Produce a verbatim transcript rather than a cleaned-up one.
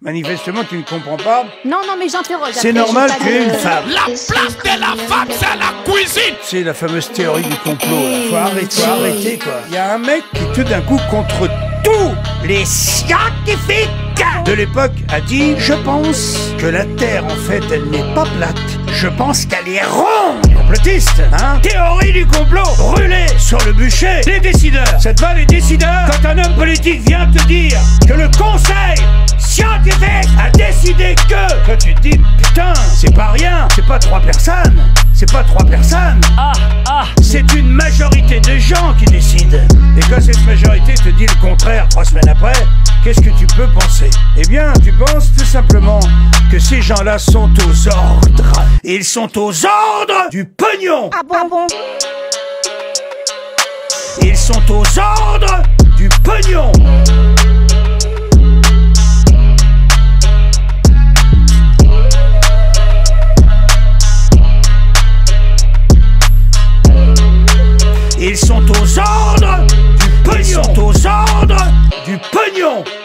Manifestement, tu ne comprends pas. Non, non, mais j'interroge. C'est normal, tu es une femme. La place de la femme, c'est à la cuisine. C'est la fameuse théorie du complot. Là. Faut arrêter, faut arrêter, quoi. Il y a un mec qui, tout d'un coup, contre tous les scientifiques de l'époque, a dit « Je pense que la Terre, en fait, elle n'est pas plate. Je pense qu'elle est ronde. » Complotiste, hein? Théorie du complot. Brûlé sur le bûcher. Les décideurs. Ça te va, les décideurs? Quand un homme politique vient te dire que le conseil scientifique a décidé que... Toi, tu te dis « Putain, c'est pas rien. C'est pas trois personnes. C'est pas trois personnes. Ah, ah. C'est une majorité de gens qui décident. Et quand cette majorité te dit le contraire trois semaines après, qu'est-ce que tu peux penser? Eh bien, tu penses tout simplement que ces gens-là sont aux ordres. Ils sont aux ordres du pognon. Ah bon, ah bon? Ils sont aux ordres du pognon. Ils sont aux ordres du pognon. Ils sont aux ordres du pognon.